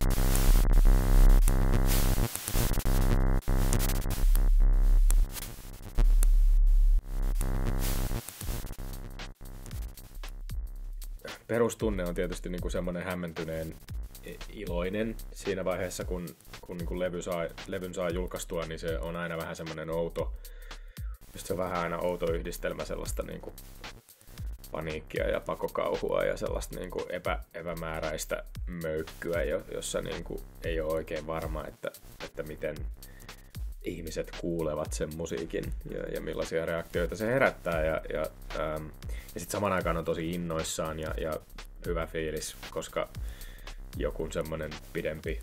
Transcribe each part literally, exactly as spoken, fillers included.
Perustunne on tietysti niinku semmoinen hämmentyneen iloinen siinä vaiheessa, kun, kun niinku levy saa, levyn saa julkaistua, niin se on aina vähän semmoinen outo, just se on vähän aina outo yhdistelmä sellaista niinku paniikkia ja pakokauhua ja sellaista niinku epä, epämääräistä möykkyä, jossa niinku ei ole oikein varma, että, että miten ihmiset kuulevat sen musiikin ja, ja millaisia reaktioita se herättää. Ja, ja, ähm, ja sitten saman aikaan on tosi innoissaan ja, ja hyvä fiilis, koska joku semmoinen pidempi,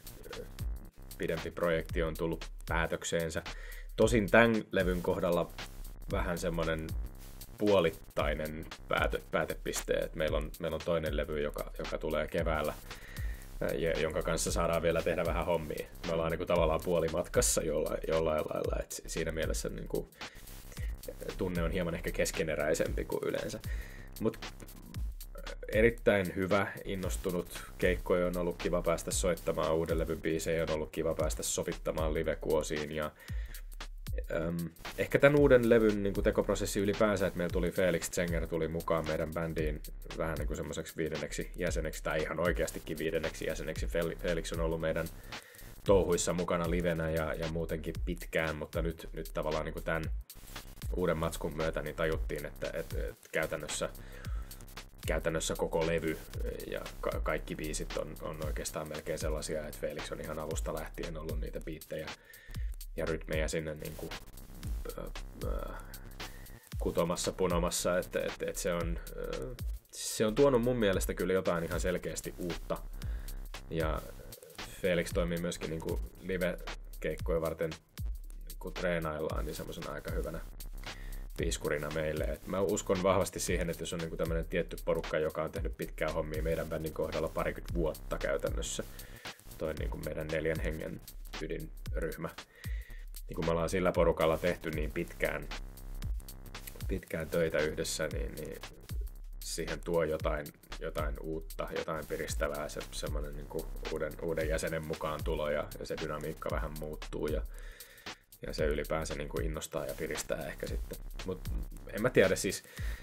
pidempi projekti on tullut päätökseensä. Tosin tämän levyn kohdalla vähän semmoinen puolittainen päätö, päätepiste, että meillä on, meillä on toinen levy, joka, joka tulee keväällä, ja, jonka kanssa saadaan vielä tehdä vähän hommia. Me ollaan niin kuin tavallaan puolimatkassa jollain, jollain lailla, että siinä mielessä niin kuin, tunne on hieman ehkä keskeneräisempi kuin yleensä. Mut erittäin hyvä, innostunut keikkoja, on ollut kiva päästä soittamaan uuden levyn biisejä, on ollut kiva päästä sovittamaan livekuosiin ja äm, ehkä tämän uuden levyn niin kuin tekoprosessi ylipäänsä, että meillä tuli Felix Zenger tuli mukaan meidän bändiin vähän niin kuin semmoiseksi viidenneksi jäseneksi tai ihan oikeastikin viidenneksi jäseneksi. Felix on ollut meidän touhuissa mukana livenä ja, ja muutenkin pitkään, mutta nyt, nyt tavallaan niin kuin tämän uuden matskun myötä niin tajuttiin, että, että, että käytännössä Käytännössä koko levy ja ka- kaikki biisit on, on oikeastaan melkein sellaisia, että Felix on ihan alusta lähtien ollut niitä biittejä ja rytmejä sinne niin kuin, äh, äh, kutomassa, punomassa, että et, et se, on, äh, se on tuonut mun mielestä kyllä jotain ihan selkeästi uutta. Ja Felix toimii myöskin niin kuin live-keikkoja varten, kun treenaillaan, niin semmoisena aika hyvänä piiskurina meille. Et mä uskon vahvasti siihen, että jos on niinku tämmöinen tietty porukka, joka on tehnyt pitkää hommia meidän bändin kohdalla parikymmentä vuotta käytännössä, toi niinku meidän neljän hengen ydinryhmä, niin kun me ollaan sillä porukalla tehty niin pitkään, pitkään töitä yhdessä, niin, niin siihen tuo jotain, jotain uutta, jotain piristävää, se semmoinen niinku uuden, uuden jäsenen mukaan tulo ja, ja se dynamiikka vähän muuttuu ja Ja se ylipäänsä niin kuin innostaa ja piristää ehkä sitten. Mutta en mä tiedä siis,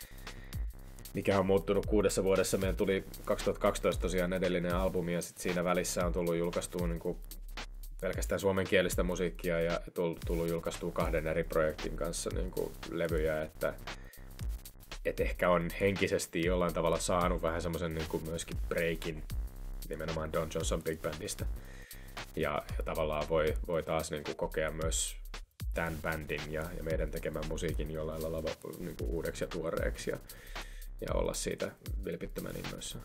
mikä on muuttunut kuudessa vuodessa. Meillä tuli kaksituhattakaksitoista tosiaan edellinen albumi ja sitten siinä välissä on tullut julkaistua niin kuin pelkästään suomenkielistä musiikkia ja tullut julkaistua kahden eri projektin kanssa niin kuin levyjä. Että et ehkä on henkisesti jollain tavalla saanut vähän semmoisen niin kuin myöskin breakin nimenomaan Don Johnson Big Bandista. Ja, ja tavallaan voi, voi taas niin kuin kokea myös tämän bändin ja, ja meidän tekemän musiikin jollain lailla niin kuin uudeksi ja tuoreeksi ja, ja olla siitä vilpittömän innoissaan.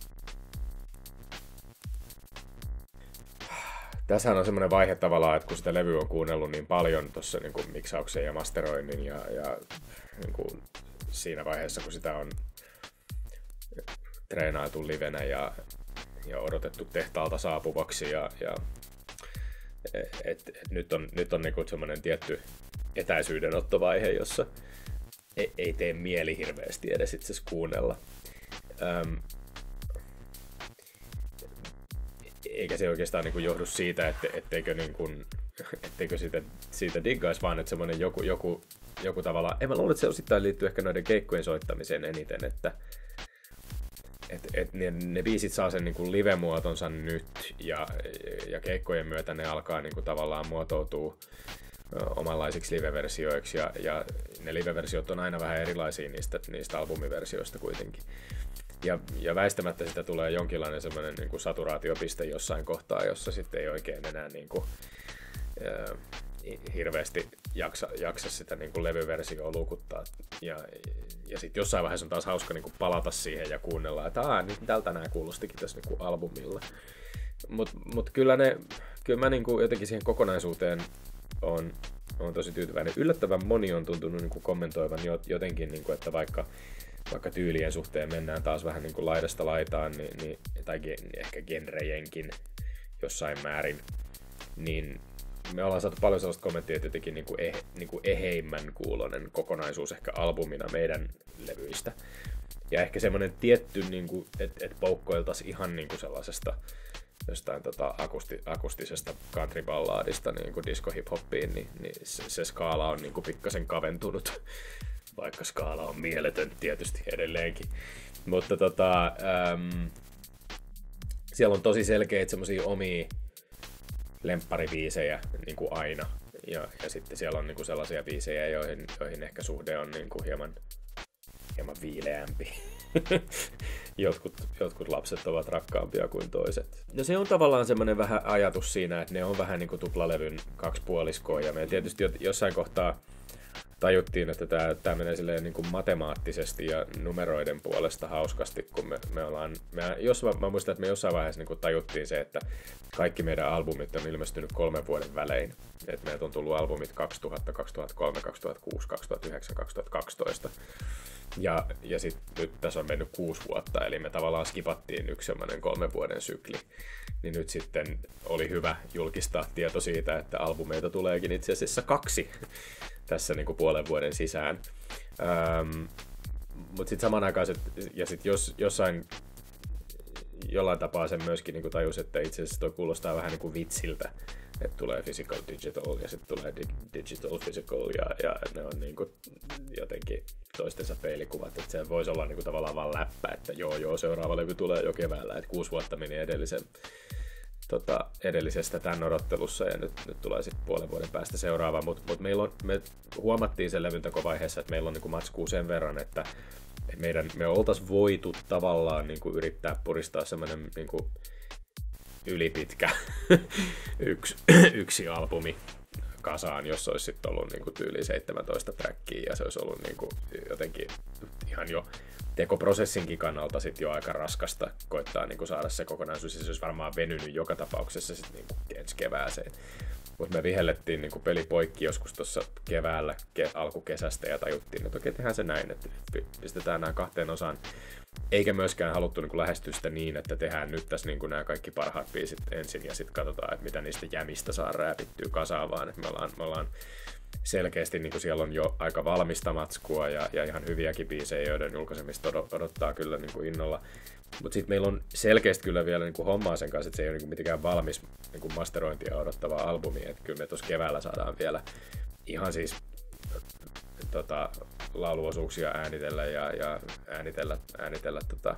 Tässähän on semmoinen vaihe tavallaan, että kun sitä levyä on kuunnellut niin paljon tuossa niin kuin miksauksen ja masteroinnin ja, ja niin kuin siinä vaiheessa, kun sitä on treenailtu livenä ja, ja odotettu tehtaalta saapuvaksi ja, ja et, et nyt on, nyt on niinku semmoinen tietty etäisyydenottovaihe, jossa ei, ei tee mieli hirveästi edes itse asiassa kuunnella. Öm, eikä se oikeastaan niinku johdu siitä, että, etteikö, niinku, etteikö siitä, siitä diggaisi, vaan että semmoinen joku, joku, joku tavalla, en mä luule, että se osittain liittyy ehkä noiden keikkojen soittamiseen eniten, että Et, et ne, ne biisit saa sen niinku live-muotonsa nyt ja, ja keikkojen myötä ne alkaa niinku tavallaan muotoutua omanlaisiksi live-versioiksi ja, ja ne live-versiot on aina vähän erilaisia niistä, niistä albumiversioista kuitenkin. Ja, ja väistämättä sitä tulee jonkinlainen semmoinen niinku saturaatiopiste jossain kohtaa, jossa sitten ei oikein enää niinku, ää, hirveästi jaksa, jaksa sitä niinku levyversioa luukuttaa. Ja, ja sitten jossain vaiheessa on taas hauska niinku palata siihen ja kuunnella, että aah, nyt tältä nää kuulostikin tässä niinku albumilla. Mutta mut kyllä, ne, kyllä mä niinku jotenkin siihen kokonaisuuteen on, on tosi tyytyväinen. Yllättävän moni on tuntunut niinku kommentoivan jotenkin, niinku, että vaikka, vaikka tyylien suhteen mennään taas vähän niinku laidasta laitaan, niin, niin, tai gen, ehkä genrejenkin jossain määrin, niin me ollaan saatu paljon sellaista kommenttia, että jotenkin niinku eh, niinku eheimmän kuulonen kokonaisuus ehkä albumina meidän levyistä. Ja ehkä semmoinen tietty, niinku, että et poukkoiltaisiin ihan niinku sellaisesta jostain tota, akusti, akustisesta country-ballaadista niin kuin disco-hip-hoppiin, niin, niin se, se skaala on niin kuin pikkasen kaventunut, vaikka skaala on mieletön tietysti edelleenkin. Mutta tota, äm, siellä on tosi selkeitä semmosia omia lempparibiisejä niin kuin aina. Ja, ja sitten siellä on niin kuin sellaisia biisejä, joihin, joihin ehkä suhde on niin kuin hieman, hieman viileämpi. jotkut, jotkut lapset ovat rakkaampia kuin toiset. No se on tavallaan semmoinen vähän ajatus siinä, että ne on vähän niin kuin tuplalevyn kaksi puoliskoa. Ja me tietysti jossain kohtaa tajuttiin, että tämä, tämä menee silleen niin kuin matemaattisesti ja numeroiden puolesta hauskasti, kun me, me ollaan, me, jos mä, mä muistan, että me jossain vaiheessa niin kuin tajuttiin se, että kaikki meidän albumit on ilmestynyt kolmen vuoden välein. Että meiltä on tullut albumit kaksituhatta, kaksituhattakolme, kaksituhattakuusi, kaksituhattayhdeksän, kaksituhattakaksitoista. Ja, ja sitten nyt tässä on mennyt kuusi vuotta, eli me tavallaan skipattiin yksi semmoinen kolmen vuoden sykli. Niin nyt sitten oli hyvä julkistaa tieto siitä, että albumeita tuleekin itse asiassa kaksi tässä niin kuin puolen vuoden sisään. Ähm, mutta sitten samanaikaiset, ja sitten jos, jossain jollain tapaa sen myöskin niin tajus, että itse asiassa toi kuulostaa vähän niin kuin vitsiltä, että tulee physical digital ja sitten tulee di- digital physical ja, ja ne on niin kuin jotenkin toistensa peilikuvat, että se voisi olla niin kuin tavallaan vaan läppä, että joo joo seuraava levy tulee jo keväällä, että kuusi vuotta meni edellisen Tota, edellisestä tämän odottelussa ja nyt, nyt tulee sitten puolen vuoden päästä seuraava, mutta mut meillä on, me huomattiin sen levyntekovaiheessa, että meillä on niinku matskuu sen verran, että meidän, me oltaisiin voitu tavallaan niinku yrittää puristaa semmoinen niinku ylipitkä yksi, yksi albumi kasaan, jos olisi sitten ollut niinku tyyli seitsemäntoista trackia ja se olisi ollut niinku jotenkin ihan jo tekoprosessinkin kannalta sit jo aika raskasta koittaa niinku saada se kokonaisuus, ja se olisi varmaan venynyt joka tapauksessa sit niinku ensi kevääseen. Mutta me vihellettiin niinku peli poikki joskus tuossa keväällä ke- alkukesästä ja tajuttiin, että okei, tehdään se näin, että pistetään nämä kahteen osaan. Eikä myöskään haluttu niinku lähestyä sitä niin, että tehdään nyt tässä niinku nämä kaikki parhaat biisit ensin ja sitten katsotaan, että mitä niistä jämistä saa rääpittyä kasaan, vaan että me ollaan, me ollaan selkeästi niin kuin siellä on jo aika valmista matskua ja, ja ihan hyviäkin biisejä, joiden julkaisemista odottaa kyllä niin kuin innolla. Mutta sitten meillä on selkeästi kyllä vielä niin kuin hommaa sen kanssa, että se ei ole niin kuin mitenkään valmis niin kuin masterointia odottava albumi. Että kyllä me tuossa keväällä saadaan vielä ihan siis tota, lauluosuuksia äänitellä ja, ja äänitellä, äänitellä tota,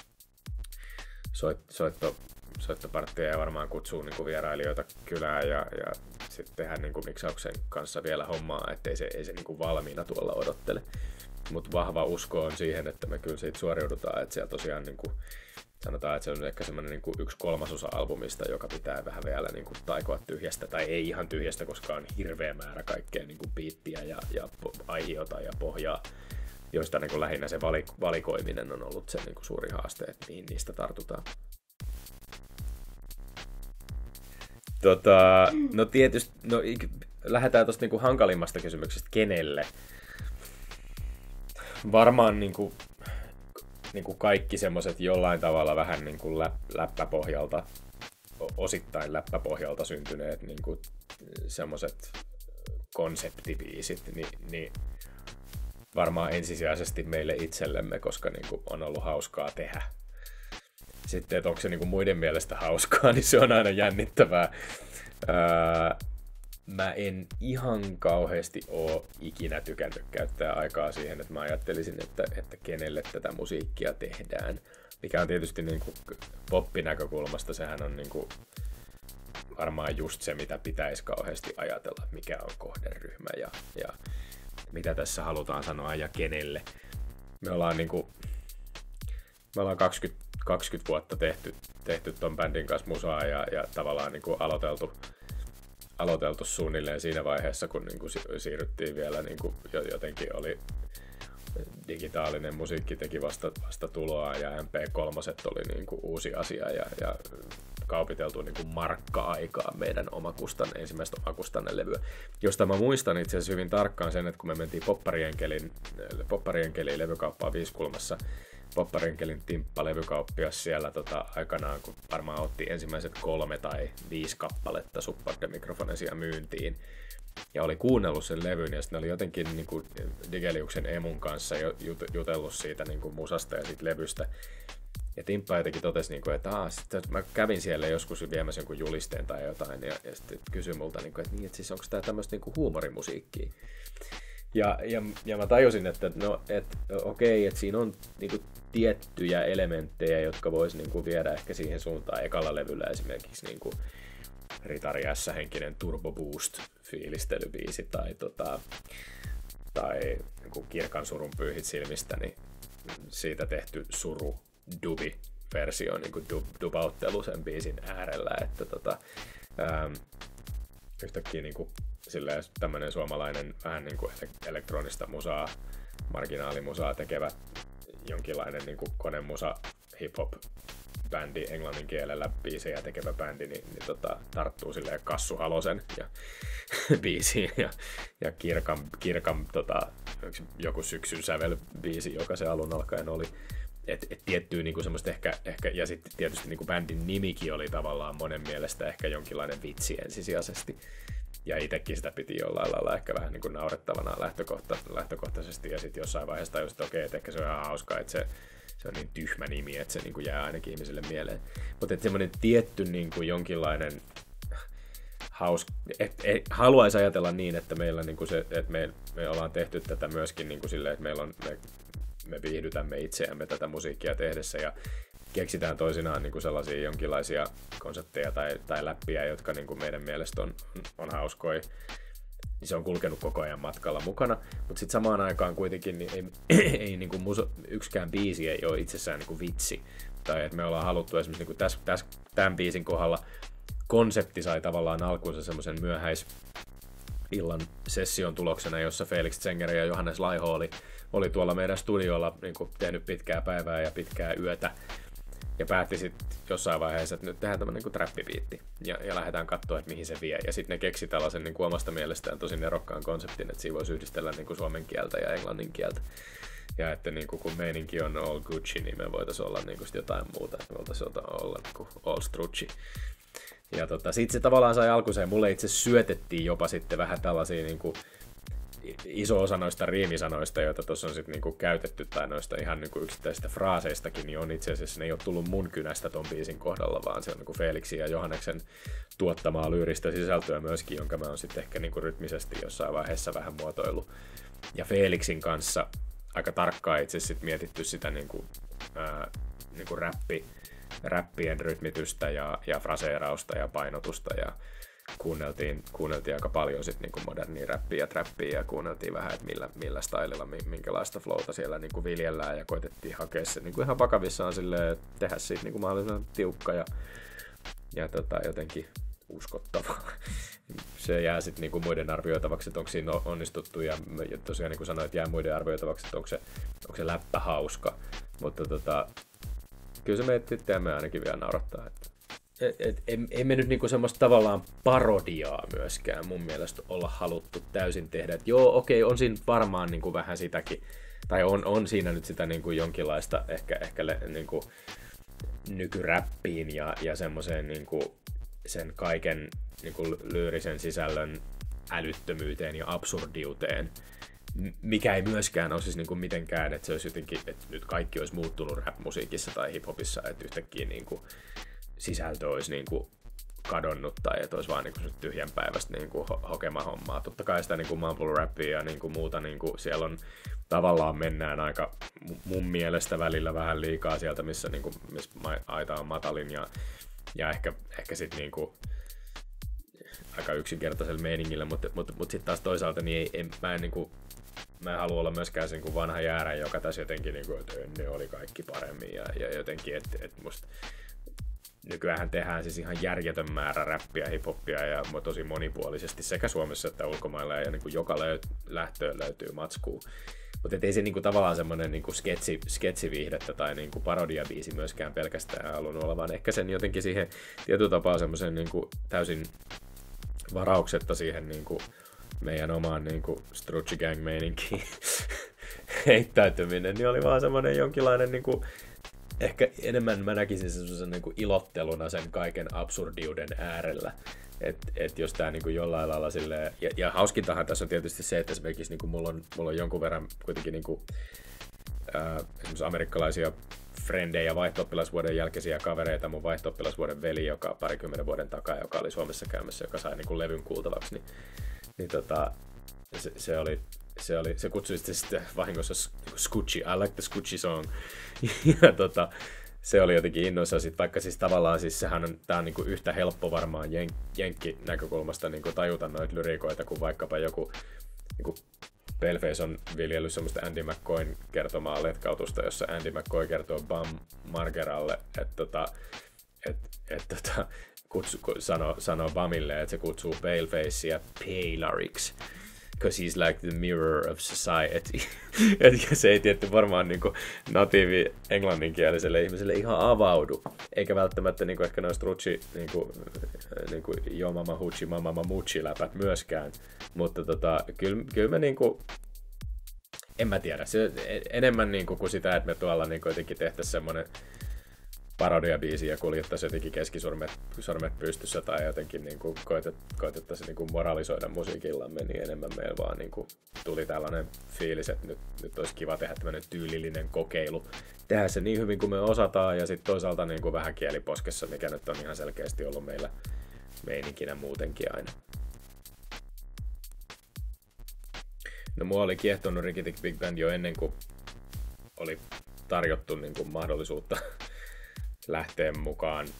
soit, soitto, soittopartteja ja varmaan kutsuu niin kuin vierailijoita kylään ja, ja sitten tehdään niin kuin miksauksen kanssa vielä hommaa, ettei se, ei se niin kuin valmiina tuolla odottele. Mutta vahva usko on siihen, että me kyllä siitä suoriudutaan, että siellä tosiaan niin kuin, sanotaan, että se on ehkä semmoinen niin kuin yksi kolmasosa albumista, joka pitää vähän vielä niin kuin taikoa tyhjästä, tai ei ihan tyhjästä, koska on hirveä määrä kaikkea niin kuin biittiä ja, ja aihiota ja pohjaa, joista niin kuin lähinnä se valikoiminen on ollut se niin kuin suuri haaste, että mihin niistä tartutaan. Tota, no tietysti, no, lähdetään tuosta niinku hankalimmasta kysymyksestä, kenelle? Varmaan niinku, niinku kaikki semmoiset jollain tavalla vähän niinku läp, läppäpohjalta, osittain läppäpohjalta syntyneet niinku semmoiset konseptibiisit, niin, niin varmaan ensisijaisesti meille itsellemme, koska niinku on ollut hauskaa tehdä. Sitten, että onko se niinku muiden mielestä hauskaa, niin se on aina jännittävää. Öö, mä en ihan kauheasti ole ikinä tykännyt käyttää aikaa siihen, että mä ajattelisin, että, että kenelle tätä musiikkia tehdään. Mikä on tietysti niinku poppinäkökulmasta, sehän on niinku varmaan just se, mitä pitäisi kauheasti ajatella, mikä on kohderyhmä ja, ja mitä tässä halutaan sanoa ja kenelle. Me ollaan niinku, me ollaan kaksikymmentä kaksikymmentä vuotta tehty, tehty ton bändin kanssa musaa ja, ja tavallaan niin kuin aloiteltu, aloiteltu suunnilleen siinä vaiheessa, kun niin kuin siirryttiin vielä niin kuin jotenkin oli digitaalinen musiikki teki vasta, vasta tuloa ja M P kolme oli niin kuin uusi asia ja, ja kaupiteltu niin kuin markka-aikaa meidän omakustan, ensimmäistä omakustannelevyä, josta mä muistan itse asiassa hyvin tarkkaan sen, että kun me mentiin Popparienkelin, Popparienkelin levykauppaan Viiskulmassa, Popparenkelin Timppa-levykauppias siellä tota, aikanaan, kun varmaan otti ensimmäiset kolme tai viisi kappaletta Subparte-mikrofonesia myyntiin ja oli kuunnellut sen levyn ja sitten oli jotenkin niin kuin Digeliuksen emun kanssa jut- jutellut siitä niin kuin musasta ja siitä levystä Ja Timppa jotenkin totesi, niin kuin, että Aa, sit, mä kävin siellä joskus viemässä jonkun julisteen tai jotain, ja, ja sitten kysyi multa, niin kuin, että, niin, että siis onko tämä tämmöistä niin kuin huumorimusiikkia. Ja, ja, ja mä tajusin, että no, et, okei, että siinä on niin kuin, tiettyjä elementtejä, jotka vois niin kuin, viedä ehkä siihen suuntaan ekalla levyllä esimerkiksi niin kuin Ritari S-henkinen Turbo Boost-fiilistelybiisi tai, tota, tai niin kuin Kirkan surun pyyhit silmistä, niin siitä tehty suru dubi-versio, niin kuin dub, dubauttelu sen biisin äärellä, että tota, ähm, yhtäkkiä niin kuin, silleen, tämmöinen suomalainen vähän niin kuin elektronista musaa, marginaalimusaa tekevä jonkinlainen niin kuin konemusa hip-hop bändi englannin kielellä biisejä tekevä bändi, niin, niin tota, tarttuu silleen Kassu Halosen ja biisiin ja, ja Kirkan, Kirkan tota, joku syksyn sävelbiisi, joka se alun alkaen oli. Et, et tiettyy niinku semmoista ehkä, ehkä, ja sitten tietysti niinku bändin nimikin oli tavallaan monen mielestä ehkä jonkinlainen vitsi ensisijaisesti. Ja itsekin sitä piti jollain lailla ehkä vähän niinku naurettavana lähtökohta, lähtökohtaisesti, ja sitten jossain vaiheessa tajusin, että okei, että ehkä se on ihan hauskaa, että se, se on niin tyhmä nimi, että se niinku jää ainakin ihmisille mieleen. Mutta semmoinen tietty niinku jonkinlainen hauska, et, et, haluaisi ajatella niin, että meillä niinku se, että me, me ollaan tehty tätä myöskin niinku silleen, että meillä on, me, me viihdytämme itseämme tätä musiikkia tehdessä ja keksitään toisinaan niin kuin sellaisia jonkinlaisia konsepteja tai, tai läppiä, jotka niin kuin meidän mielestä on, on, on hauskoja. Niin se on kulkenut koko ajan matkalla mukana, mutta sitten samaan aikaan kuitenkin niin ei, ei niin kuin muso, yksikään biisi ei ole itsessään niin kuin vitsi. Tai että me ollaan haluttu esimerkiksi niin kuin täs, täs, tämän biisin kohdalla konsepti sai tavallaan alkuunsa semmoisen myöhäisillan session tuloksena, jossa Felix Zenger ja Johannes Laiho oli, oli tuolla meidän studiolla niin kuin tehnyt pitkää päivää ja pitkää yötä. Ja päätti sitten jossain vaiheessa, että nyt tehdään tämmöinen niin trappibiitti ja, ja lähdetään katsoa, että mihin se vie. Ja sitten ne keksi tällaisen niin kuin omasta mielestään tosi nerokkaan konseptin, että siinä voisi yhdistellä niin kuin suomen kieltä ja englannin kieltä. Ja että niin kuin, kun meininki on all Gucci, niin me voitaisiin olla niin kuin jotain muuta. Me voitaisiin olla niin kuin all Strucci. Ja tota, sitten se tavallaan sai alkuun, ja mulle itse syötettiin jopa sitten vähän tällaisia niin kuin iso osa noista riimisanoista, joita tuossa on sitten niinku käytetty, tai noista ihan niinku yksittäisistä fraaseistakin, niin on itse asiassa, ne ei ole tullut mun kynästä ton biisin kohdalla, vaan se on niinku Felixin ja Johanneksen tuottamaa lyyristä sisältöä myöskin, jonka mä oon sitten ehkä niinku rytmisesti jossain vaiheessa vähän muotoillut. Ja Felixin kanssa aika tarkkaan itse sitten mietitty sitä niinku, ää, niinku räppi, räppien rytmitystä ja, ja fraseerausta ja painotusta ja Kuunneltiin, kuunneltiin aika paljon sit niinku modernia räppiä ja trappia ja kuunneltiin vähän, että millä, millä stylella, minkälaista flowta siellä niinku viljellään ja koitettiin hakea se niinku ihan vakavissaan silleen, tehdä siitä niinku mahdollisimman tiukka ja, ja tota, jotenkin uskottava. Se jää sitten niinku muiden arvioitavaksi, että onko siinä onnistuttu ja, ja tosiaan niin kuin sanoin, että jää muiden arvioitavaksi, että onko se, onko se läppä hauska, mutta tota, kyllä se meitä itseämme ainakin vielä naurattaa. Että Et, et, ei me nyt niinku semmoista tavallaan parodiaa myöskään mun mielestä olla haluttu täysin tehdä. Et joo, okei, on siinä varmaan niinku vähän sitäkin, tai on, on siinä nyt sitä niinku jonkinlaista ehkä, ehkä niinku nykyräppiin ja, ja semmoiseen niinku sen kaiken niinku lyyrisen sisällön älyttömyyteen ja absurdiuteen, mikä ei myöskään ole siis niinku mitenkään, että se olisi jotenkin, että nyt kaikki olisi muuttunut rap-musiikissa tai hiphopissa, että yhtäkkiä niinku sisältö olisi niinku kadonnut tai että olisi vaan niinku tyhjänpäiväistä niinku hokemahommaa. Totta kai sitä niinku mumble rappia ja niinku muuta niinku siellä on tavallaan mennään aika mun mielestä välillä vähän liikaa sieltä, missä niinku missä aita on matalin ja ja ehkä ehkä sit niinku aika yksinkertaisella meiningillä, mutta mutta mutta sitten taas toisaalta niin ei, ei mä en niinku mä en halua olla myöskään se niinku vanha jäärä, joka tässä jotenkin niinku että ne oli kaikki paremmin ja ja jotenkin että et musta nykyään tehdään siis ihan järjetön määrä räppiä, hiphoppia ja tosi monipuolisesti sekä Suomessa että ulkomailla ja niin kuin joka löy- lähtöön löytyy matskua. Mutta ei se niinku tavallaan semmoinen niinku sketsi, sketsiviihdettä tai niinku parodiabiisi myöskään pelkästään halunnut olla, vaan ehkä sen jotenkin siihen tietyllä tapaa semmoisen niinku täysin varauksetta siihen niinku meidän omaan niinku Strucci Gang meininkiin heittäytyminen, niin oli vaan semmoinen jonkinlainen niinku ehkä enemmän mä näkisin semmoisen niinku ilotteluna sen kaiken absurdiuden äärellä. Että et jos tää niinku jollain lailla silleen, ja, ja hauskintahan tässä on tietysti se, että esimerkiksi niinku mulla, on, mulla on jonkun verran kuitenkin niinku, ää, esimerkiksi amerikkalaisia frendejä, vaihto-oppilasvuoden jälkeisiä kavereita, mun vaihto-oppilasvuoden veli, joka parikymmenen vuoden takaa, joka oli Suomessa käymässä, joka sai niin kuin levyn kuultavaksi, niin, niin tota, se, se oli Se, oli, se kutsui sitten vahingossa Scoochie, I like the Scoochie song. Ja tota, se oli jotenkin innoissa, sit, vaikka siis tavallaan siis sehän on, tää on niinku yhtä helppo varmaan jen, jenkki näkökulmasta niinku tajuta noita lyrikoita, kuin vaikkapa joku niinku Paleface on viljellyt semmoista Andy McCoyn kertomaa letkautusta, jossa Andy McCoy kertoo Bam Margeralle, että tota, et, et, tota, kutsu, sanoo, sanoo Bamille, että se kutsuu Palefacea Pailariksi. Because he's like the mirror of society. Että se ei tietty varmaan niinku natiivi englanninkieliselle ihmiselle ihan avaudu. Eikä välttämättä niinku ehkä noista rutsi niinku, niinku yo mama huchi mama mamuchi läpät myöskään. Mutta tota, kyllä, kyllä me niinku, en mä tiedä. Se, enemmän niinku kuin sitä, että me tuolla niinku jotenkin tehtäisiin semmonen parodiabiisi ja kuljettaisiin jotenkin keskisormet sormet pystyssä tai jotenkin niin kuin koetet, koetettaisiin niin kuin moralisoida musiikillamme, niin enemmän meillä vaan niin kuin tuli tällainen fiilis, että nyt, nyt olisi kiva tehdä tämmöinen tyylillinen kokeilu. Tehdä se niin hyvin kuin me osataan ja sitten toisaalta niin kuin vähän kieliposkessa, mikä nyt on ihan selkeästi ollut meillä meininkinä muutenkin aina. No mua oli kiehtonut Rikitik Big Band jo ennen kuin oli tarjottu niin kuin mahdollisuutta lähteä mukaan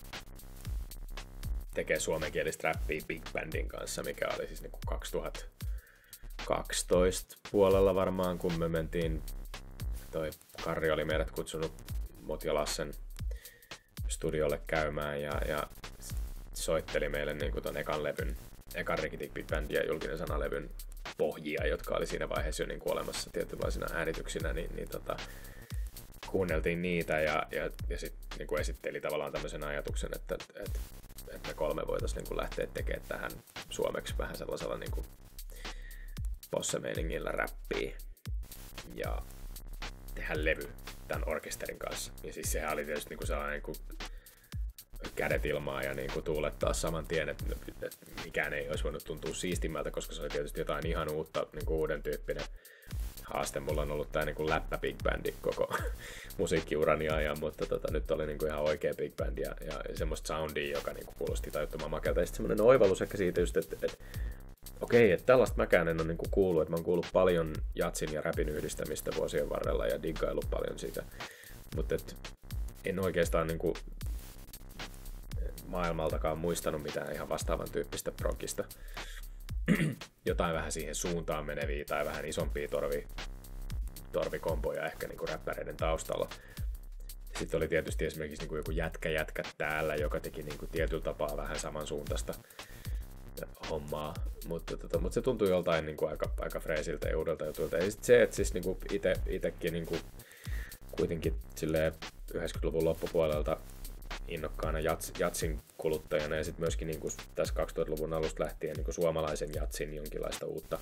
tekee suomenkielistä räppiä Big Bandin kanssa, mikä oli siis niinku kaksituhattakaksitoista puolella varmaan, kun me mentiin, toi Karri oli meidät kutsunut Mot ja Lassen studiolle käymään ja, ja soitteli meille niinku ton ekan levyn, ekan Rikitik Big Band ja Julkinen Sana-levyn pohjia, jotka oli siinä vaiheessa jo niinku olemassa tietynlaisina äänityksinä, niin, niin tota, kuunneltiin niitä ja, ja, ja sitten niinku esitteli tavallaan tämmöisen ajatuksen, että, että, että me kolme voitaisiin niinku lähteä tekemään tähän suomeksi vähän sellaisella niinku posse-meiningillä räppiä ja tehdä levy tämän orkesterin kanssa. Ja siis sehän oli tietysti niinku sellainen niinku kädet ilmaa ja niinku tuulettaa saman tien, että, että mikään ei olisi voinut tuntua siistimmältä, koska se oli tietysti jotain ihan uutta, niinku uuden tyyppinen haaste. Mulla on ollut tää niinku läppä Big Bandi koko musiikkiurani ajan, mutta tota, nyt oli niinku ihan oikea Big Band ja, ja semmoista soundia, joka niinku kuulosti tajuttoman makelta. Ja sitten semmoinen oivallus ehkä siitä just, että et, okei, että tällaista mäkään en ole niinku kuullut, että mä oon kuullut paljon jatsin ja räpin yhdistämistä vuosien varrella ja diggaillut paljon siitä, mutta en oikeastaan niinku maailmaltakaan muistanut mitään ihan vastaavan tyyppistä progista. Jotain vähän siihen suuntaan meneviä tai vähän isompia torvi, torvikomboja ehkä niinku räppäreiden taustalla. Sitten oli tietysti esimerkiksi niinku joku jätkä jätkä täällä, joka teki niinku tietyllä tapaa vähän samansuuntaista hommaa, mutta tota, mut se tuntui joltain niinku aika, aika freesiltä ja uudelta jutulta. Ja sitten se, että siis niinku ite, itekin niinku kuitenkin silleen yhdeksänkymmentäluvun loppupuolelta innokkaana jats, jatsin kuluttajana ja sitten myöskin niin kuin tässä kaksituhattaluvun alusta lähtien niin kuin suomalaisen jatsin jonkinlaista uutta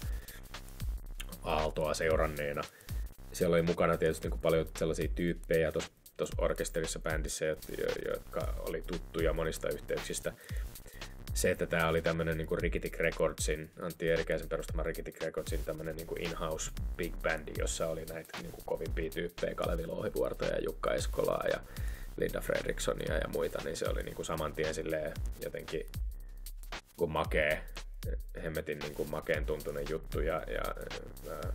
aaltoa seuranneena. Siellä oli mukana tietysti niin kuin paljon sellaisia tyyppejä tuossa orkesterissa, bändissä, jotka oli tuttuja monista yhteyksistä. Se, että tämä oli tämmöinen niin kuin Rikitik Recordsin, Antti Eerikäisen perustama Rikitik Recordsin tämmöinen niin kuin in-house big bandi, jossa oli näitä niin kuin kovimpia tyyppejä, Kalevi Louhivuorta ja Jukka Eskolaa ja Linda Fredrikssonia ja muita, niin se oli niinku saman tien silleen jotenkin kuin makee, hemmetin niinku makeen tuntunen juttu ja, ja ää,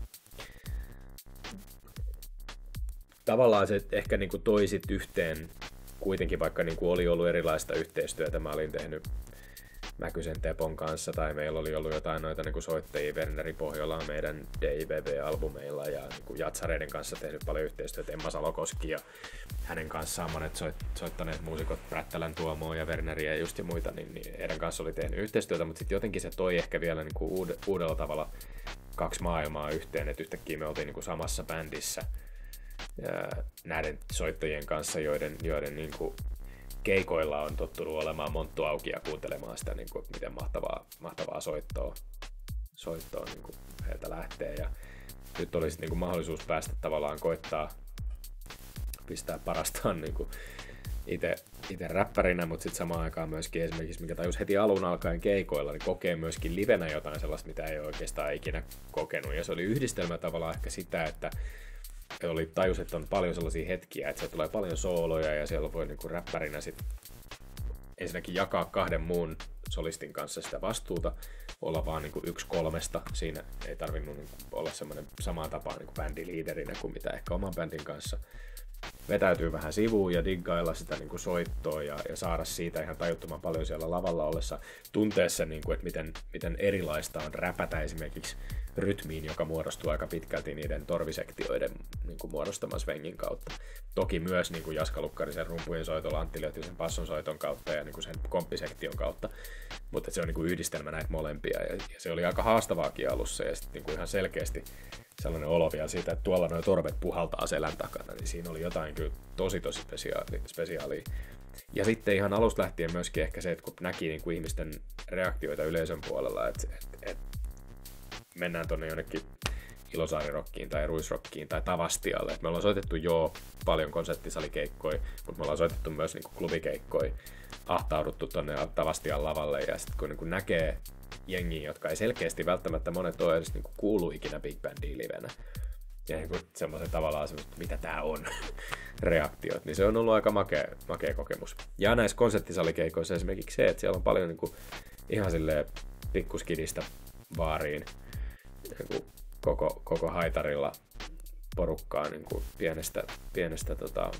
tavallaan se ehkä niinku toisit yhteen kuitenkin, vaikka niinku oli ollut erilaista yhteistyötä. Mä olin tehnyt Mäkysen Tepon kanssa tai meillä oli ollut jotain noita niinku soittajia Werneri Pohjolaan meidän D I V V-albumeilla ja niinku jatsareiden kanssa tehnyt paljon yhteistyötä. Emma Salokoski ja hänen kanssaan monet soit, soittaneet muusikot Prättälän Tuomoa ja Werneriä just ja muita, niin, niin heidän kanssa oli tehnyt yhteistyötä, mutta sitten jotenkin se toi ehkä vielä niinku uud, uudella tavalla kaksi maailmaa yhteen, että yhtäkkiä me oltiin niinku samassa bändissä ja näiden soittajien kanssa, joiden, joiden niinku keikoilla on tottunut olemaan monttu auki ja kuuntelemaan sitä, niin kuin, miten mahtavaa, mahtavaa soittoa, soittoa niin kuin heiltä lähtee. Ja nyt olisi niin kuin mahdollisuus päästä tavallaan koittaa pistää parastaan niin kuin itse, itse räppärinä, mutta sitten samaan aikaan myöskin esimerkiksi, mikä tajus heti alun alkaen keikoilla, niin kokee myöskin livenä jotain sellaista, mitä ei oikeastaan ikinä kokenut. Ja se oli yhdistelmä tavallaan ehkä sitä, että oli tajus, että on paljon sellaisia hetkiä, että siellä tulee paljon sooloja ja siellä voi niinku räppärinä sit ensinnäkin jakaa kahden muun solistin kanssa sitä vastuuta, olla vaan niinku yksi kolmesta. Siinä ei tarvinnut niinku olla semmoinen samaan tapaan niinku bändiliiderinä kuin mitä ehkä oman bändin kanssa. Vetäytyy vähän sivuun ja diggailla sitä niinku soittoa ja, ja saada siitä ihan tajuttoman paljon siellä lavalla ollessa tunteessa, niinku, että miten, miten erilaista on räpätä esimerkiksi rytmiin, joka muodostuu aika pitkälti niiden torvisektioiden niinku muodostaman svengin kautta. Toki myös niinku Jaska Lukkarisen rumpujen soitolla, Antti Löytyisen basson soiton kautta ja niinku sen komppisektion kautta, mutta se on niinku yhdistelmä näitä molempia ja, ja se oli aika haastavaakin alussa ja sitten niinku ihan selkeästi sellainen olo vielä siitä, että tuolla nuo torvet puhaltaa selän takana, niin siinä oli jotain kyllä tosi tosi spesiaali, spesiaalia. Ja sitten ihan alusta lähtien myöskin ehkä se, että kun näki niin kuin ihmisten reaktioita yleisön puolella, että, että, että mennään tuonne jonnekin Ilosaarirokkiin tai Ruisrokkiin tai Tavastialle. Että me ollaan soitettu jo paljon konserttisalikeikkoja, mutta me ollaan soitettu myös niin kuin klubikeikkoja, ahtauduttu tuonne Tavastian lavalle ja sitten kun niin kuin näkee jengiä, jotka ei selkeästi välttämättä monet ole edes niin kuin kuulu ikinä Big Bandiin livenä. Ja niin semmoisen tavallaan semmoista, mitä tää on, reaktiot, niin se on ollut aika makea, makea kokemus. Ja näissä konserttisalikeikoissa esimerkiksi se, että siellä on paljon niin kuin, ihan silleen pikkuskidistä vaariin niin kuin koko, koko haitarilla porukkaa niin kuin pienestä, pienestä tota,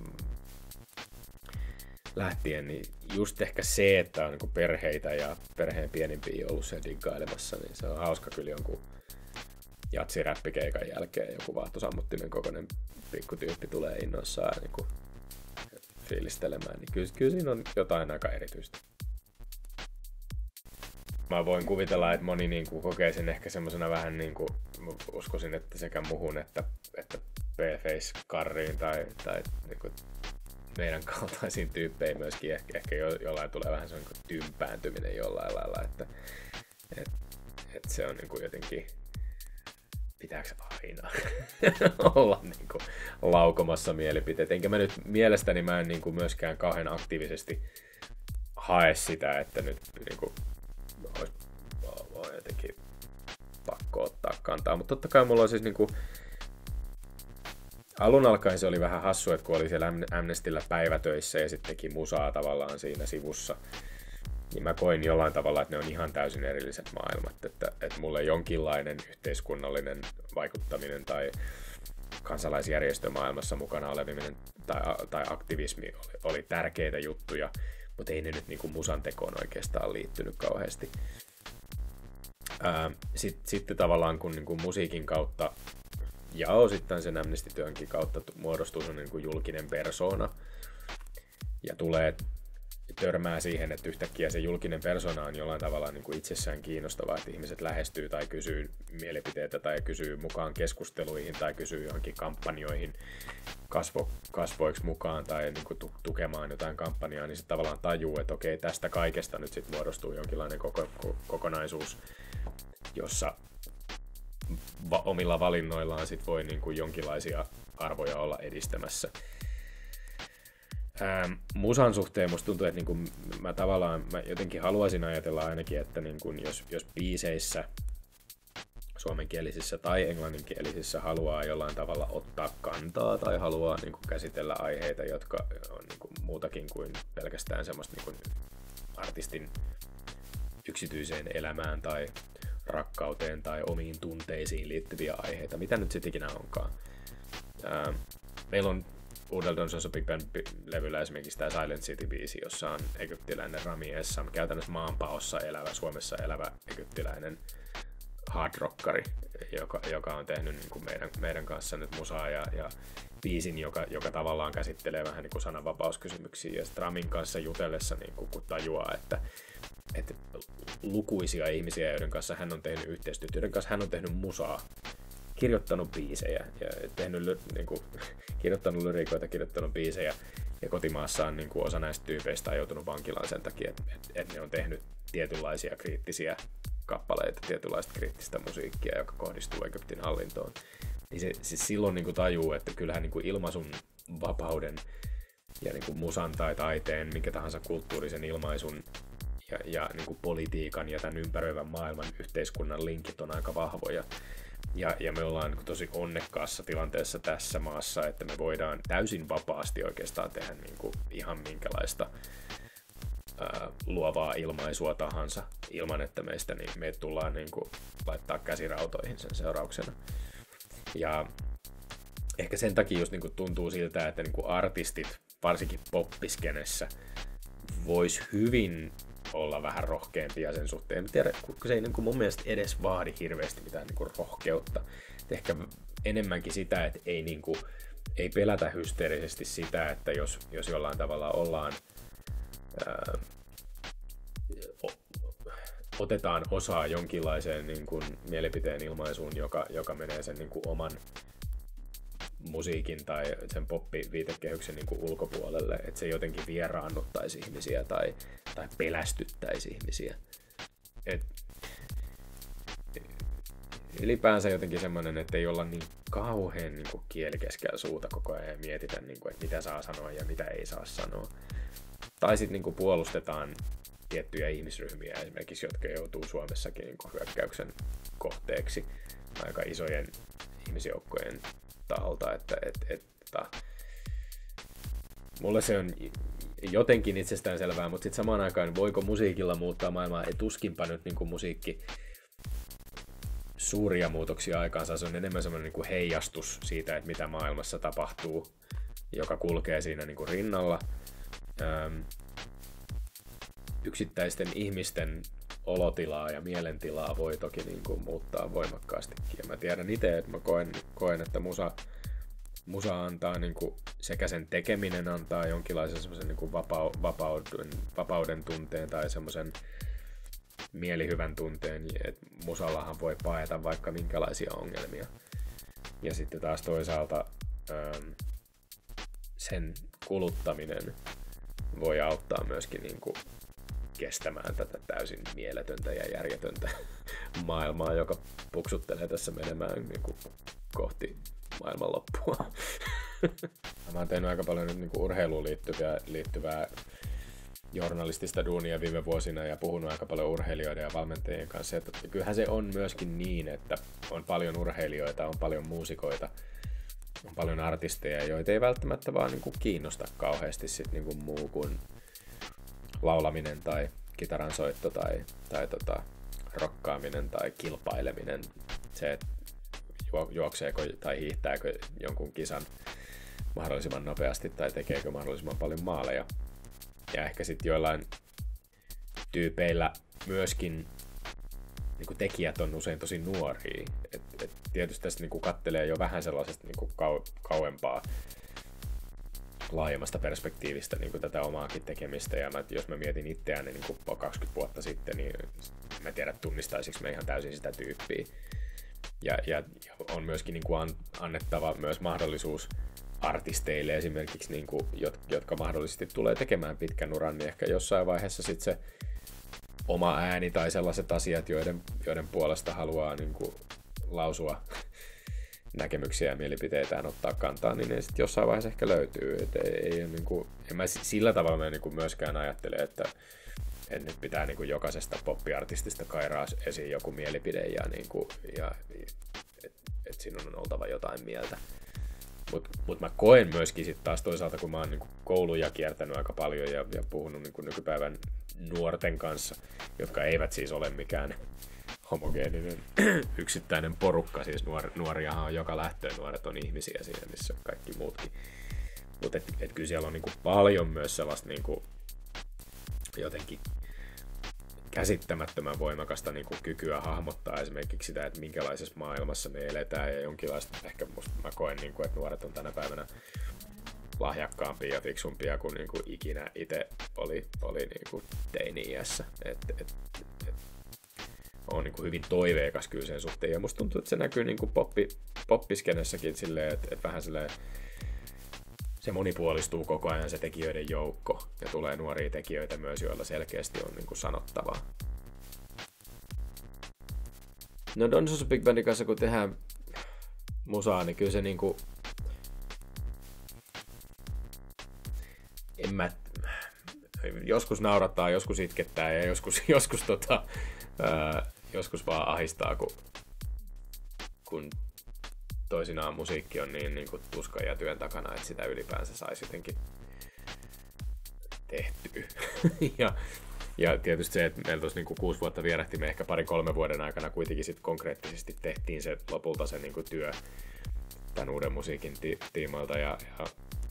lähtien, niin just ehkä se, että on niin kuin perheitä ja perheen pienimpiä ollut siellä diggailemassa, niin se on hauska kyllä jonkun jatsiräppikeikan jälkeen joku vaahtosammuttimen kokoinen pikkutyyppi tulee innoissaan niin kuin fiilistelemään, niin kyllä, kyllä siinä on jotain aika erityistä. Mä voin kuvitella, että moni niin kuin kokee sen ehkä semmosena vähän niin kuin, uskoisin, että sekä muhun että, että P-Face-karriin tai, tai niin kuin meidän kaltaisiin tyyppeihin myöskin ehkä, ehkä jo, jollain tulee vähän sellainen niin tympääntyminen jollain lailla, että et, et se on niin kuin jotenkin, pitääkö aina olla niin kuin laukomassa mielipiteet. Enkä mä nyt mielestäni mä en niin kuin myöskään kauhean aktiivisesti hae sitä, että nyt niin kuin olisi vaan jotenkin pakko ottaa kantaa. Mutta totta kai mulla on siis niin kuin alun alkaen se oli vähän hassu, että kun oli siellä Amnestyllä päivätöissä ja sitten teki musaa tavallaan siinä sivussa, niin mä koin jollain tavalla, että ne on ihan täysin erilliset maailmat, että, että mulle jonkinlainen yhteiskunnallinen vaikuttaminen tai kansalaisjärjestömaailmassa mukana oleviminen tai, tai aktivismi oli, oli tärkeitä juttuja, mutta ei ne nyt niin kuin musan tekoon oikeastaan liittynyt kauheasti. Ää, sit, sitten tavallaan kun niin kuin musiikin kautta ja osittain sen Amnesty-työnkin kautta muodostuu se niin kuin julkinen persoona ja tulee törmää siihen, että yhtäkkiä se julkinen persona on jollain tavalla niin kuin itsessään kiinnostavaa, että ihmiset lähestyy tai kysyy mielipiteitä tai kysyy mukaan keskusteluihin tai kysyy johonkin kampanjoihin kasvo, kasvoiksi mukaan tai niin kuin tukemaan jotain kampanjaa, niin se tavallaan tajuu, että okei, tästä kaikesta nyt sit muodostuu jonkinlainen koko, kokonaisuus, jossa va- omilla valinnoillaan sit voi niin kuin jonkinlaisia arvoja olla edistämässä. Ähm, musan suhteen musta tuntuu, että niinku mä tavallaan mä jotenkin haluaisin ajatella ainakin, että niinku jos, jos biiseissä suomenkielisissä tai englanninkielisissä haluaa jollain tavalla ottaa kantaa tai haluaa niinku käsitellä aiheita, jotka on niinku muutakin kuin pelkästään semmoista niinku artistin yksityiseen elämään tai rakkauteen tai omiin tunteisiin liittyviä aiheita, mitä nyt sitten ikinä onkaan. Ähm, meillä on uudella Don Sosa Big Band-levyllä esimerkiksi tämä Silent City-biisi, jossa on egyptiläinen Rami Essam, käytännössä maanpaossa elävä, Suomessa elävä egyptiläinen hard-rockari, joka, joka on tehnyt niin kuin meidän, meidän kanssa nyt musaa ja, ja biisin, joka, joka tavallaan käsittelee vähän niin kuin sananvapauskysymyksiä. Ja Ramin kanssa jutellessa niin kuin, kun tajuaa, että, että lukuisia ihmisiä, joiden kanssa hän on tehnyt yhteistyötä, joiden kanssa hän on tehnyt musaa, kirjoittanut biisejä ja tehnyt, niin kuin, kirjoittanut lyrikoita, kirjoittanut biisejä ja kotimaassaan niin kuin osa näistä tyypeistä on joutunut vankilaan sen takia, että, että ne on tehnyt tietynlaisia kriittisiä kappaleita, tietynlaista kriittistä musiikkia, joka kohdistuu Egyptin hallintoon. Niin se, se silloin niin kuin tajuu, että kyllähän niin kuin ilmaisun vapauden ja niin kuin musan tai taiteen, minkä tahansa kulttuurisen ilmaisun ja, ja niin kuin politiikan ja tämän ympäröivän maailman yhteiskunnan linkit on aika vahvoja. Ja, ja me ollaan niin tosi onnekkaassa tilanteessa tässä maassa, että me voidaan täysin vapaasti oikeastaan tehdä niin kuin ihan minkälaista ää, luovaa ilmaisua tahansa ilman, että meistä niin me tullaan niin kuin laittaa käsirautoihin sen seurauksena. Ja ehkä sen takia just niin kuin tuntuu siltä, että niin kuin artistit, varsinkin poppiskenessä, vois hyvin olla vähän rohkeampia sen suhteen. En tiedä, kun se ei niin kuin mun mielestä edes vaadi hirveästi mitään niin kuin rohkeutta. Et ehkä enemmänkin sitä, että ei, niin kuin, ei pelätä hysteerisesti sitä, että jos, jos jollain tavalla ollaan, ää, otetaan osaa jonkinlaiseen niin kuin mielipiteen ilmaisuun, joka, joka menee sen niin kuin oman musiikin tai sen poppi-viitekehyksen niin kuin ulkopuolelle, että se jotenkin vieraannuttaisi ihmisiä tai, tai pelästyttäisi ihmisiä. Et ylipäänsä jotenkin semmoinen, että ei olla niin kauhean niin kuin kieli keskellä suuta koko ajan ja mietitä, niin kuin, että mitä saa sanoa ja mitä ei saa sanoa. Tai sitten niin kuin puolustetaan tiettyjä ihmisryhmiä esimerkiksi, jotka joutuu Suomessakin niin kuin hyökkäyksen kohteeksi aika isojen ihmisjoukkojen taholta, että et, et, ta, mulle se on jotenkin itsestäänselvää, mutta sitten samaan aikaan voiko musiikilla muuttaa maailmaa, ei tuskinpa nyt niin kuin musiikki suuria muutoksia aikaansa, se on enemmän semmoinen niin kuin heijastus siitä, että mitä maailmassa tapahtuu, joka kulkee siinä niin kuin rinnalla. Öm, yksittäisten ihmisten olotilaa ja mielentilaa voi toki niin kuin muuttaa voimakkaastikin. Ja mä tiedän itse, että mä koen, koen että musa, musa antaa niin kuin, sekä sen tekeminen antaa jonkinlaisen semmoisen niin kuin vapau, vapauden, vapauden tunteen tai semmoisen mielihyvän tunteen, että musallahan voi paeta vaikka minkälaisia ongelmia. Ja sitten taas toisaalta ähm, sen kuluttaminen voi auttaa myöskin niin kuin kestämään tätä täysin mieletöntä ja järjetöntä maailmaa, joka puksuttelee tässä menemään niin kuin kohti maailmanloppua. Mä oon tehnyt aika paljon nyt niin kuin urheiluun liittyvää, liittyvää journalistista duunia viime vuosina ja puhunut aika paljon urheilijoiden ja valmentajien kanssa. Että kyllähän se on myöskin niin, että on paljon urheilijoita, on paljon muusikoita, on paljon artisteja, joita ei välttämättä vaan niin kuin kiinnosta kauheasti sit niin kuin muu kuin laulaminen tai kitaransoitto tai, tai tota, rokkaaminen tai kilpaileminen. Se, että juokseeko tai hiihtääkö jonkun kisan mahdollisimman nopeasti tai tekeekö mahdollisimman paljon maaleja. Ja ehkä sitten joillain tyypeillä myöskin niin kuin tekijät on usein tosi nuoria. Et, et tietysti tässä niin kuin kattelee jo vähän sellaisesta niin kuin kau, kauempaa laajemmasta perspektiivistä niin kuin tätä omaakin tekemistä. Ja mä, jos mä mietin itseäni niin kuin kaksikymmentä vuotta sitten, niin mä en tiedä tunnistaisinko mä ihan täysin sitä tyyppiä. Ja, ja on myöskin niin kuin annettava myös mahdollisuus artisteille esimerkiksi, niin kuin, jotka mahdollisesti tulee tekemään pitkän uran, niin ehkä jossain vaiheessa sit se oma ääni tai sellaiset asiat, joiden, joiden puolesta haluaa niin kuin, lausua näkemyksiä ja mielipiteitään ottaa kantaa, niin ne sitten jossain vaiheessa ehkä löytyy. Et ei, ei, niin kuin, en mä sillä tavalla mä niin kuin myöskään ajattele, että et nyt pitää niin kuin jokaisesta poppiartistista kairaa esiin joku mielipide ja, niin kuin, ja että et sinun on oltava jotain mieltä. Mutta mut mä koen myöskin sit taas toisaalta, kun mä oon niinku kouluja kiertänyt aika paljon ja, ja puhunut niinku nykypäivän nuorten kanssa, jotka eivät siis ole mikään homogeeninen yksittäinen porukka. Siis nuor, nuoriahan on joka lähtöön, nuoret on ihmisiä siinä, missä kaikki muutkin. Mutta et, et kyllä siellä on niinku paljon myös sellaista niinku jotenkin käsittämättömän voimakasta niin kuin kykyä hahmottaa esimerkiksi sitä, että minkälaisessa maailmassa me eletään ja jonkinlaista, ehkä musta mä koen, niin kuin, että nuoret on tänä päivänä lahjakkaampia ja fiksumpia kuin, niin kuin ikinä itse oli, oli niin kuin teini-iässä. Et, et, et, on niin kuin hyvin toiveikas kyllä sen suhteen ja musta tuntuu, että se näkyy niin kuin poppi, poppiskenessäkin silleen, että, että vähän silleen se monipuolistuu koko ajan se tekijöiden joukko ja tulee nuoria tekijöitä myös, joilla selkeästi on niin kuin sanottavaa. No Don Susu Big Bandin kanssa kun tehdään musaa, niin kyllä se niinku en mä joskus naurattaa, joskus itkettää ja joskus, joskus, tota, ää, joskus vaan ahistaa, kun, kun toisinaan musiikki on niin, niin kuin tuskan ja työn takana, että sitä ylipäänsä saisi jotenkin tehtyä. ja, ja tietysti se, että meillä tuossa niin kuin kuusi vuotta vierähti, me ehkä parin kolmen vuoden aikana kuitenkin sit konkreettisesti tehtiin se lopulta se niin kuin työ tämän uuden musiikin ti- tiimoilta. Ja, ja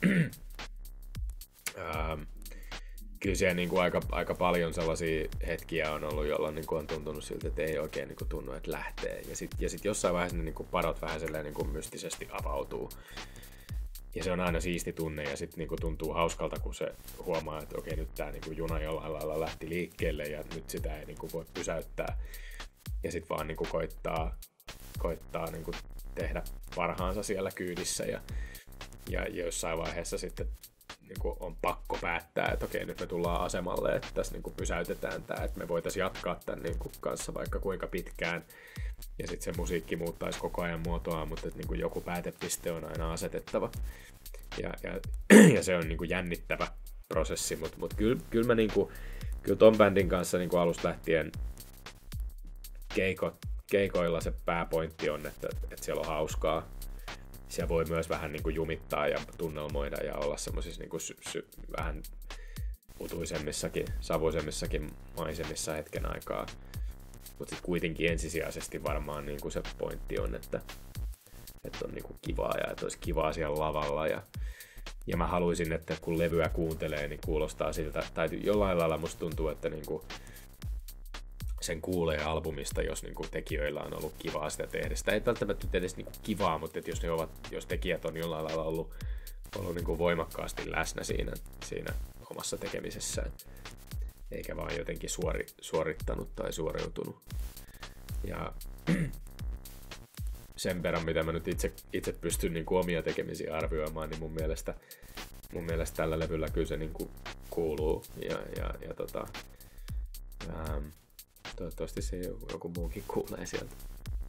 ää, kyllä siellä niin kuin aika, aika paljon sellaisia hetkiä on ollut, jolloin niin kuin on tuntunut siltä, että ei oikein niin kuin tunnu, että lähtee. Ja sitten ja sit jossain vaiheessa ne niin kuin padot vähän niin kuin mystisesti avautuu. Ja se on aina siisti tunne ja sitten niin tuntuu hauskalta, kun se huomaa, että okei, nyt tämä niin juna jollain lailla lähti liikkeelle ja nyt sitä ei niin kuin voi pysäyttää. Ja sitten vaan niin kuin koittaa, koittaa niin kuin tehdä parhaansa siellä kyydissä ja, ja jossain vaiheessa sitten niin kuin on pakko päättää, että okei, nyt me tullaan asemalle, että tässä niin kuin pysäytetään tämä, että me voitaisiin jatkaa tämän niin kuin kanssa vaikka kuinka pitkään. Ja sitten se musiikki muuttaisi koko ajan muotoa, mutta että niin kuin joku päätepiste on aina asetettava. Ja, ja, ja se on niin kuin jännittävä prosessi, mutta mut kyllä, kyllä mä niin kuin, kyllä ton bändin kanssa niin kuin alusta lähtien keiko, keikoilla se pääpointti on, että, että siellä on hauskaa. Siellä voi myös vähän niin kuin jumittaa ja tunnelmoida ja olla semmoisissa niin kuin sy- sy- vähän utuisemmissakin, savuisemmissakin maisemissa hetken aikaa. Mutta sitten kuitenkin ensisijaisesti varmaan niin kuin se pointti on, että, että on niin kuin kivaa ja että olisi kivaa siellä lavalla. Ja, ja mä haluaisin, että kun levyä kuuntelee, niin kuulostaa siltä, tai jollain lailla musta tuntuu, että niin kuin sen kuulee albumista, jos niin kuin tekijöillä on ollut kivaa sitä tehdä. Sitä ei välttämättä edes niin kuin kivaa, mutta että jos, ne ovat, jos tekijät on jollain lailla ollut, ollut niin kuin voimakkaasti läsnä siinä, siinä omassa tekemisessään, eikä vaan jotenkin suori, suorittanut tai suoriutunut. Ja sen verran, mitä mä nyt itse, itse pystyn niin kuin omia tekemisiä arvioimaan, niin mun mielestä, mun mielestä tällä levyllä kyllä se niin kuin kuuluu. Ja, ja, ja tota, ähm, toivottavasti se joku muukin kuulee sieltä.